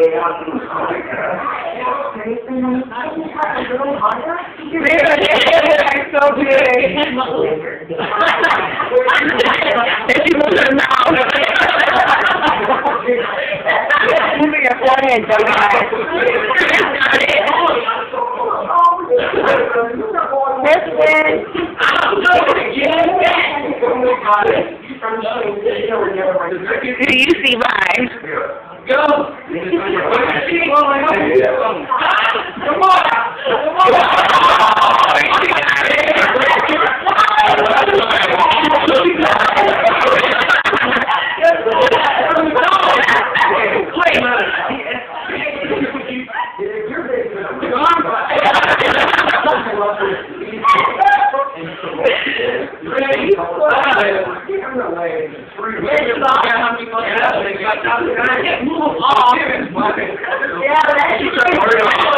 So big. And she moves her mouth. Moving your forehead, don't do you see mine? Go! Come on! Yeah,